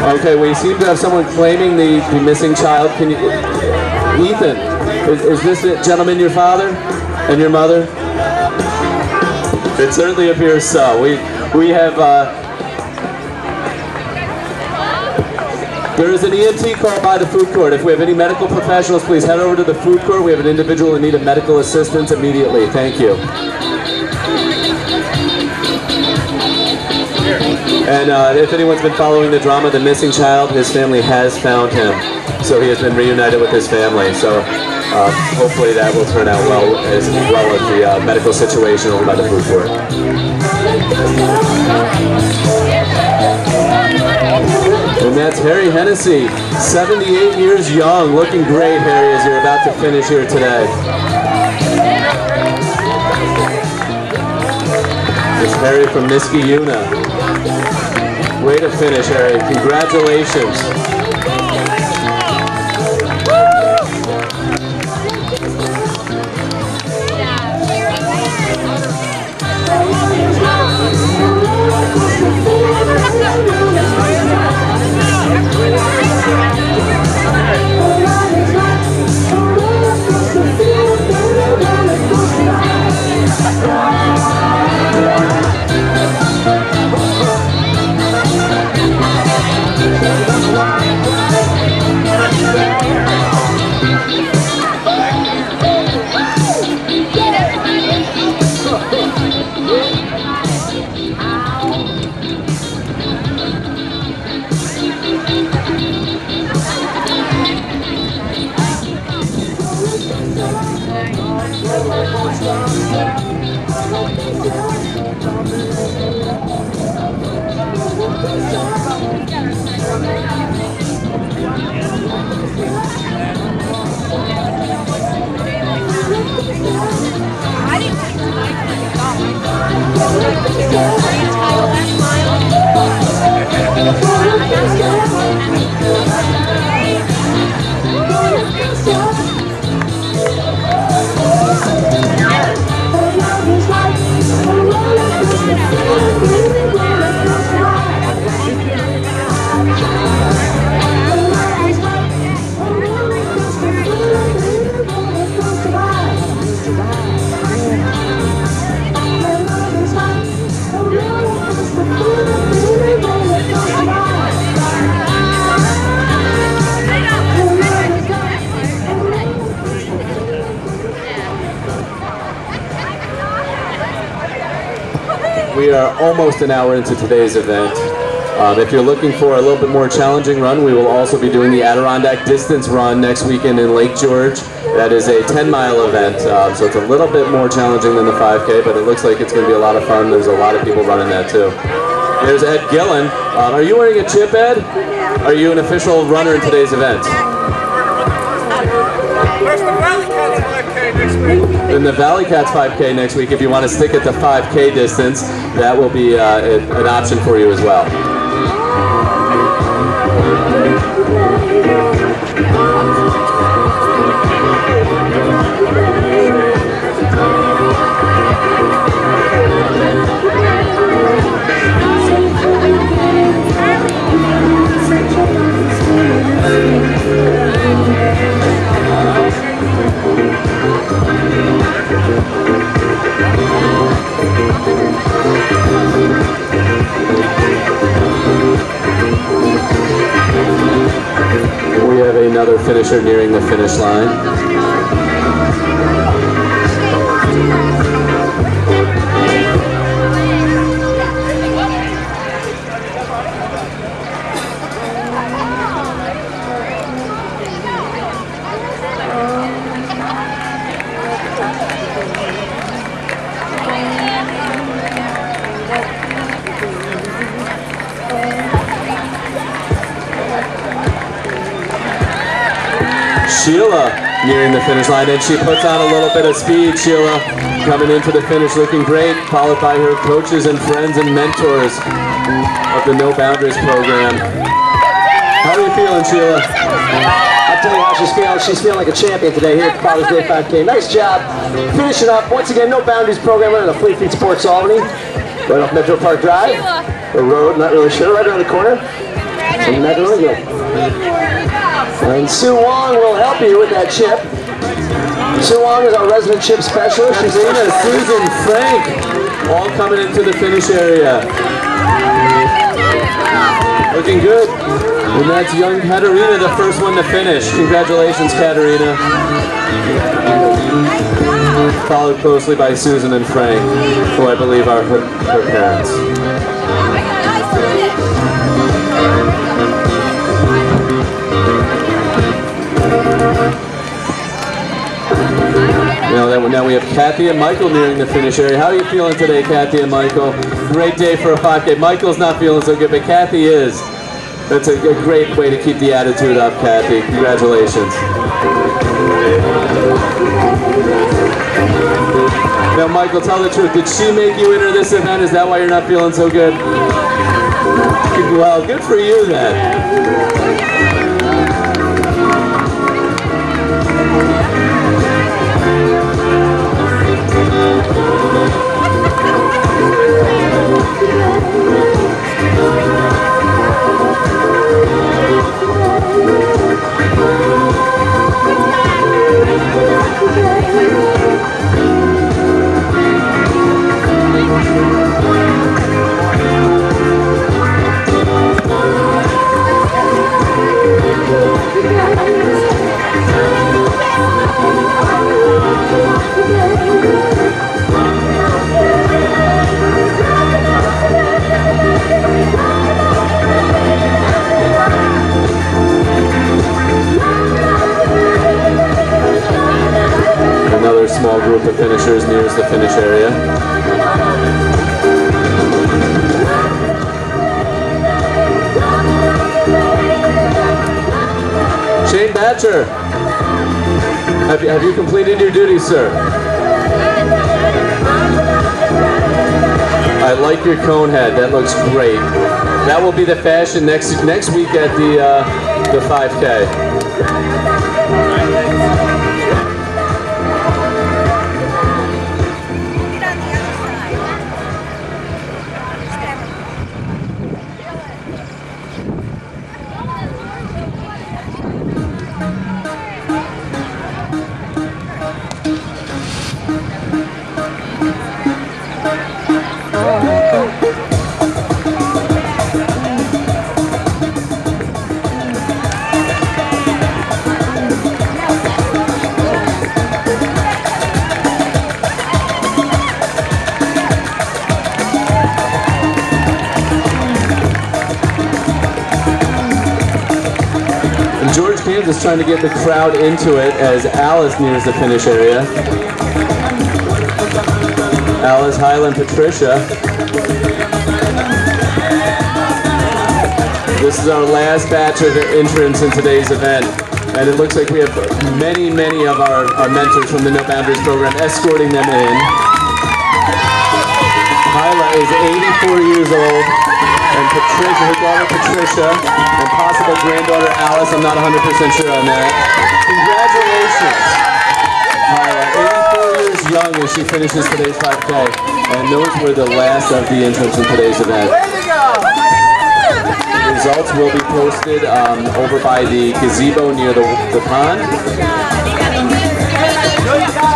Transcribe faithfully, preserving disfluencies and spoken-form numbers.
Okay, we seem to have someone claiming the, the missing child. Can you, Ethan, is, is this it, gentleman your father and your mother? It certainly appears so. We we have. Uh, there is an E M T call by the food court. If we have any medical professionals, please head over to the food court. We have an individual in need of medical assistance immediately. Thank you. And uh, if anyone's been following the drama, the missing child, his family has found him. So he has been reunited with his family. So uh, hopefully that will turn out well, as well as the uh, medical situation over by the food court. And that's Harry Hennessy, seventy-eight years young, looking great, Harry, as you're about to finish here today. It's Harry from Niskayuna. Way to finish, Harry. Congratulations. We are almost an hour into today's event. Um, if you're looking for a little bit more challenging run, we will also be doing the Adirondack Distance Run next weekend in Lake George. That is a ten mile event, um, so it's a little bit more challenging than the five K, but it looks like it's going to be a lot of fun. There's a lot of people running that too. There's Ed Gillen. Um, are you wearing a chip, Ed? Are you an official runner in today's event? Where's the Valley Cats five K next week? In the Valley Cats five K next week, if you want to stick at the five K distance, that will be uh, an option for you as well. Another finisher nearing the finish line. Sheila nearing the finish line, and she puts on a little bit of speed. Sheila coming into the finish looking great, followed by her coaches and friends and mentors of the No Boundaries program. How are you feeling, Sheila? I'll tell you how she's feeling. She's feeling like a champion today here at the Father's Day five K. Nice job finishing up. Once again, No Boundaries program running the Fleet Feet Sports Albany. Right off Metro Park Drive. The road, not really sure, right around the corner. from Macaroni. And Sue Wong will help you with that chip. Sue Wong is our resident chip specialist. She's Katrina, Susan, Frank, all coming into the finish area. Looking good. And that's young Katarina, the first one to finish. Congratulations, Katarina. Followed closely by Susan and Frank, who I believe are her, her parents. Now, that, now we have Kathy and Michael nearing the finish area. How are you feeling today, Kathy and Michael? Great day for a five K. Michael's not feeling so good, but Kathy is. That's a, a great way to keep the attitude up, Kathy. Congratulations. Now, Michael, tell the truth. Did she make you enter this event? Is that why you're not feeling so good? Well, good for you then. Another small group of finishers nears the finish area. Shane Batcher, have you, have you completed your duties, sir? I like your cone head. That looks great. That will be the fashion next next week at the uh, the five K. Kansas trying to get the crowd into it as Alice nears the finish area. Alice, Highland, Patricia. This is our last batch of entrants in today's event. And it looks like we have many, many of our, our mentors from the No Boundaries program escorting them in. Hyla is eighty-four years old. And Patricia, her daughter Patricia, and possible granddaughter Alice, I'm not one hundred percent sure on that. Congratulations, Hyla, eighty-four years young as she finishes today's five K. And those were the last of the entrants in today's event. Way to go! Results will be posted um, over by the gazebo near the, the pond.